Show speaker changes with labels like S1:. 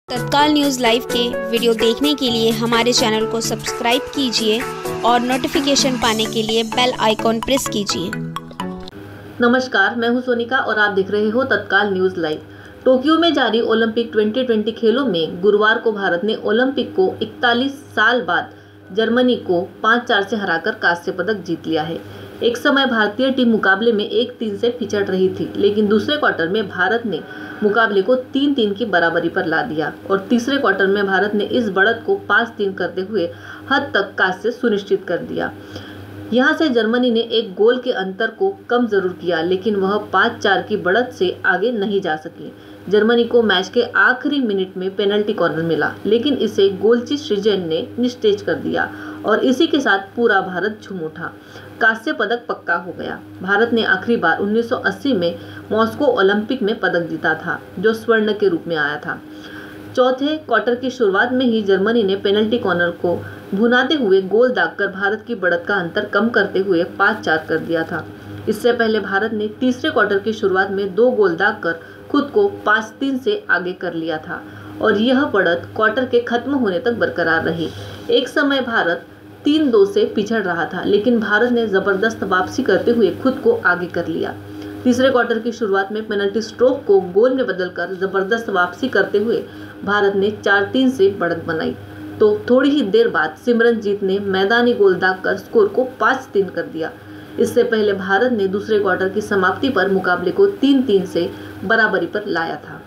S1: तत्काल news live के video देखने के लिए हमारे चैनल को सब्सक्राइब कीजिए और नोटिफिकेशन पाने के लिए बेल आइकॉन प्रेस कीजिए।
S2: नमस्कार, मैं हूं सोनिका और आप देख रहे हो तत्काल न्यूज़ लाइव। टोक्यो में जारी ओलंपिक 2020 खेलों में गुरुवार को भारत ने ओलंपिक को 41 साल बाद जर्मनी को 5-4 से हराकर कांस्य पदक जीत लिया है। एक समय भारतीय टीम मुकाबले में 1-3 से पिछड़ रही थी, लेकिन दूसरे क्वार्टर में भारत ने मुकाबले को 3-3 की बराबरी पर ला दिया और तीसरे क्वार्टर में भारत ने इस बढ़त को 5-3 करते हुए हद तक कांस्य सुनिश्चित कर दिया। यहां से जर्मनी ने एक गोल के अंतर को कम जरूर किया, लेकिन वह 5-4 की बढ़त से आगे नहीं जा सकी। जर्मनी को मैच के आखिरी मिनट में पेनल्टी कॉर्नर मिला, लेकिन इसे गोलची श्रीजेन ने निस्तेज कर दिया और इसी के साथ पूरा भारत झूम उठा। कांस्य पदक पक्का हो गया। भारत ने आखिरी बार 1980 में मॉस्को ओलंपिक में पदक जीता था, जो स्वर्ण के रूप में आया था। चौथे क्वार्टर की शुरुआत में ही जर्मनी ने पेनल्टी कॉर्नर को भुनाते हुए गोल दागकर भारत की बढ़त का अंतर कम करते हुए 5-4 कर दिया था। इससे पहले भारत ने तीसरे क्वार्टर की शुरुआत में 2 गोल दागकर खुद को 5-3 से आगे कर लिया था और यह बढ़त क्वार्टर के खत्म होने तक बरकरार रही। एक समय भारत 3-2 से पिछड़ रहा था, लेकिन भारत ने जबरदस्त वापसी करते हुए खुद को आगे कर लिया। तीसरे क्वार्टर की शुरुआत में पेनल्टी स्ट्रोक को गोल में बदलकर जबरदस्त वापसी करते हुए भारत ने 4-3 से बढ़त बनाई। तो थोड़ी ही देर बाद सिमरनजीत ने मैदानी गोल दागकर स्कोर को 5-3 कर दिया। इससे पहले भारत ने दूसरे क्वार्टर की समाप्ति पर मुकाबले को 3-3 से बराबरी पर लाया था।